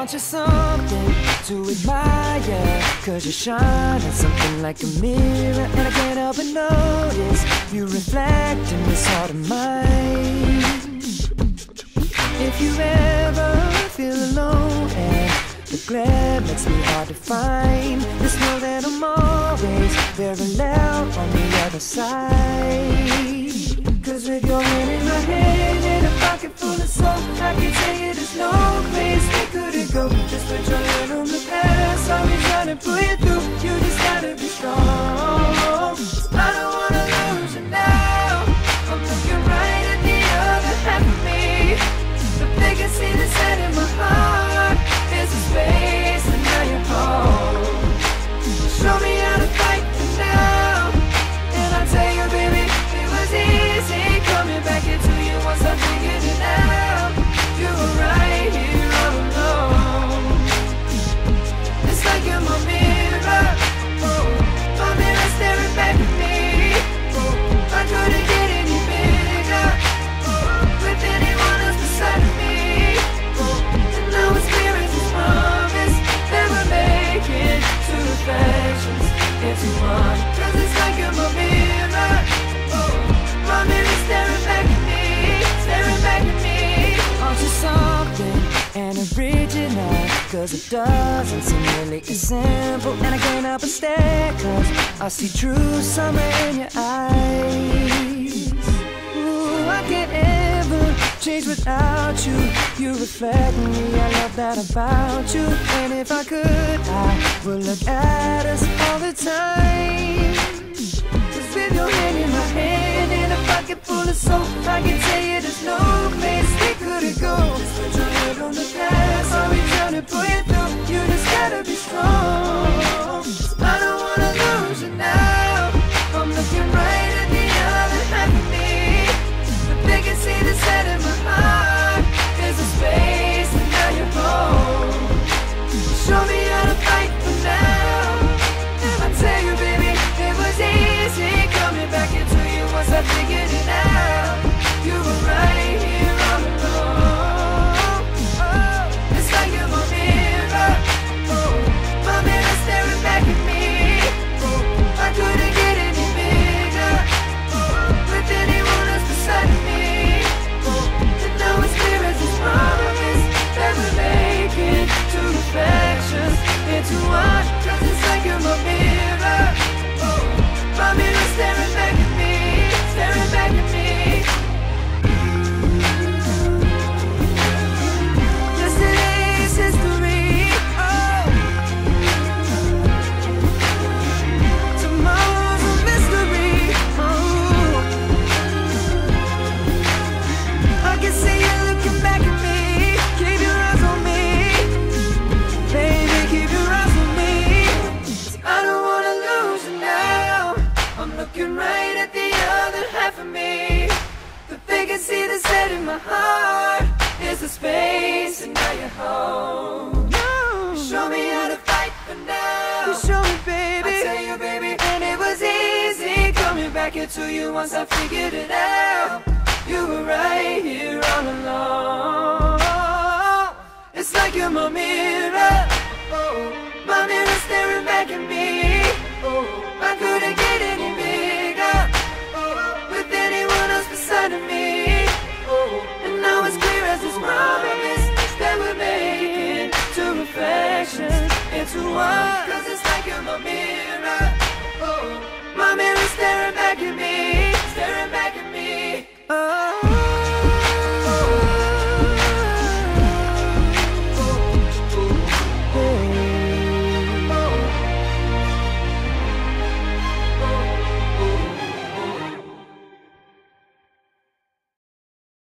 Aren't you something to admire? 'Cause you're shining something like a mirror, and I can't help but notice you reflect in this heart of mine. If you ever feel alone and the glare makes me hard to find, just know that I'm always very loud on the other side. 'Cause with your hand in my hand and a pocket full of soap, I can tell you there's no place we couldn't go. Just put your hand on the past, I'll be trying to pull you through. You just gotta be strong. I don't wanna lose you now. I'm looking right at the other half of me. The they can see the set in my heart. There's a space and now you're home. Show me how to fight for now, and I'll tell you, baby, it was easy coming back into you once I figured it out. You were right here all alone. It's like you're my mirror, oh, my mirror staring back at me. Oh, I couldn't get any bigger, oh, with anyone else beside me. Oh, and now it's clear as this promise that we're making two reflections into one. 'Cause it's like you're my mirror, oh, my mirror staring back at me, staring back at me. Aren't you something and original? 'Cause it doesn't seem really as simple, and I can't help but stare, 'cause I see true summer in your eyes. Ooh, I can't ever change without you. You reflect me, I love that about you. And if I could, I would look at us all the time. 'Cause with your hand in my hand and a pocket full of soap, I can tell you there's no place we couldn't go. Just put your head on the past, I'll be trying to pull you through. You just gotta be strong. I don't wanna lose you now. I'm looking right at the other half of me. But they can see the set in my heart. There's a space and now you're home. Show me how to fight for now, and I tell you, baby, it was easy coming back into you once I figured it out. You were right here all along. Oh, it's like you're my mirror, oh, my mirror staring back at me. Oh, I couldn't get any bigger, oh, with anyone else beside me. Oh, and now it's clear as this promise that we're making two reflections into one. 'Cause it's like you're my mirror, oh, my mirror staring back at me, staring back at me. Yesterday's history, oh, tomorrow's a mystery, oh, I can see you looking back at me. Keep your eyes on me, baby, keep your eyes on me. I don't wanna lose you now. I'm looking right at the other half of me. But they can see the set in my heart. There's a space and now you're home. Show me how to fight for now. You show me, baby. I tell you, baby, and it was easy coming back into you once I figured it out. You were right here all along. It's like you're my mirror, oh, my mirror staring back at me. Oh, I couldn't get any bigger, oh, with anyone else beside of me. Oh, and now it's clear as this promise that we're making two reflections into one. 'Cause it's like you're my mirror.